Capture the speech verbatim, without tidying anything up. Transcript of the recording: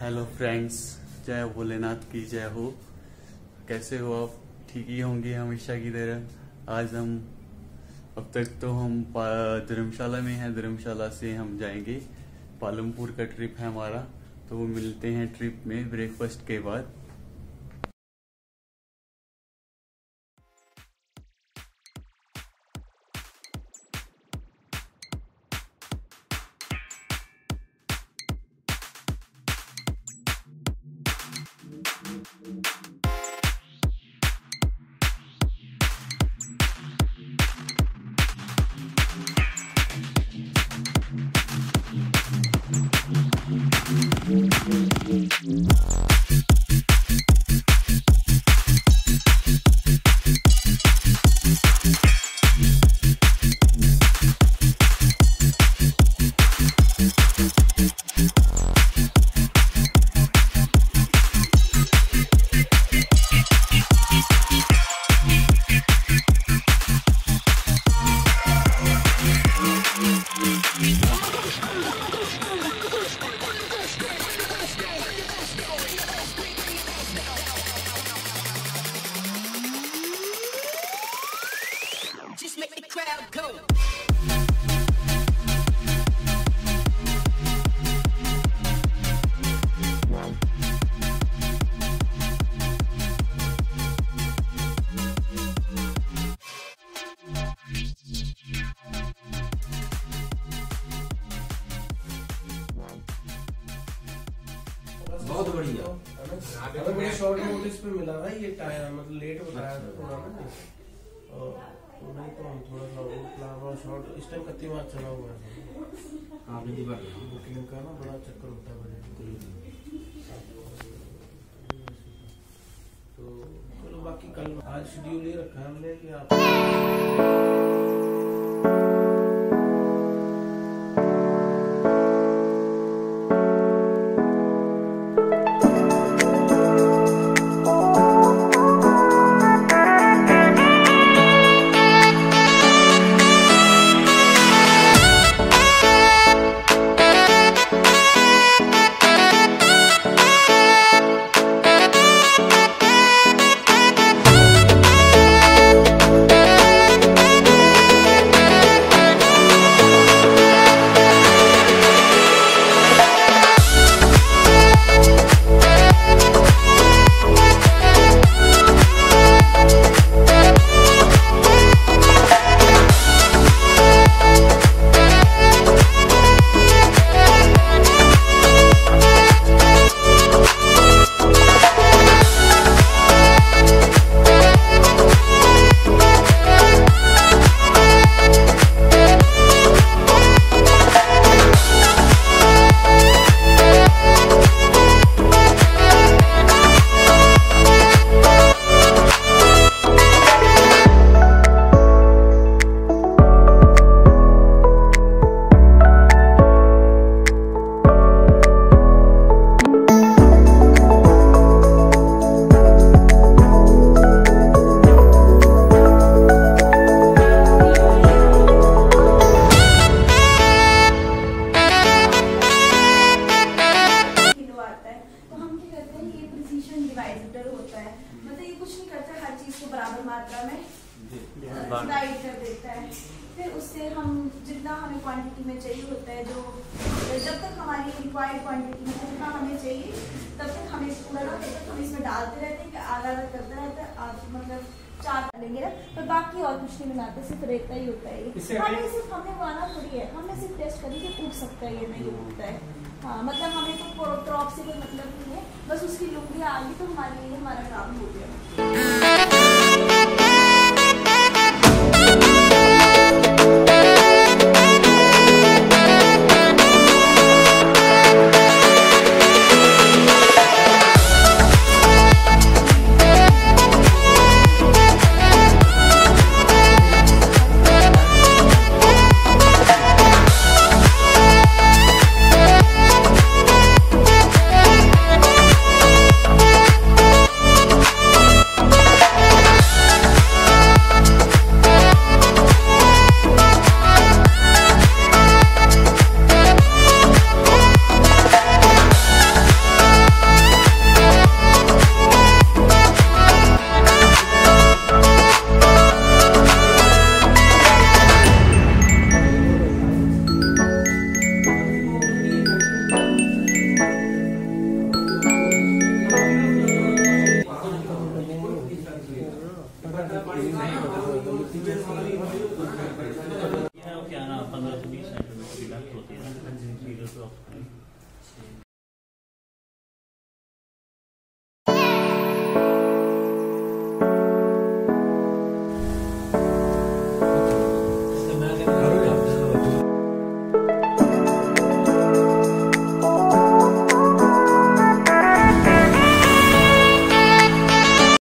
Hello friends, जय भोलेनाथ की जय हो। कैसे हो आप? ठीक ही होंगे हमेशा की तरह। आज हम अब तक तो हम धर्मशाला में हैं, धर्मशाला से हम जाएंगे पालमपुर का ट्रिप है हमारा। तो वो मिलते हैं ट्रिप में ब्रेकफास्ट के बाद। Just make the crowd go. बहुत बढ़िया। हमें बड़ी शॉर्ट नोटिस पे मिला था ये टाइम, मतलब लेट बताया था थोड़ा ना, तो नहीं तो हम थोड़ा सा वो प्लान शॉर्ट इस टाइम कत्ती बात चला हुआ है। आपने दी बात बुकिंग का ना बड़ा चक्कर होता है बड़े। तो चलो बाकी कल आज शेड्यूल ये रखा है हमने कि आप होता है, मतलब ये कुछ नहीं करता, हर चीज को बराबर मात्रा में डिवाइड कर देता है। फिर उससे हम जितना हमें क्वांटिटी में चाहिए होता है, जो जब तक हमारी रिक्वायर्ड क्वांटिटी में जितना हमें चाहिए तब तक हमें पूरा ना तब तक हम इसमें डालते रहते हैं कि आधा आधा करते रहते हैं। आप मतलब चार डालेंगे ना, पर बाकी और कुछ नहीं बनाते, सिर्फ रेता ही होता है। हमें सिर्फ हमने बनाना थोड़ी है, हमने सिर्फ टेस्ट करी कि उग सकता है ये नहीं उगता है। हाँ, मतलब हमें तो क्रॉप से कोई मतलब नहीं है, बस उसकी लुंगी आ गई तो हमारे लिए हमारा काम हो गया। सेम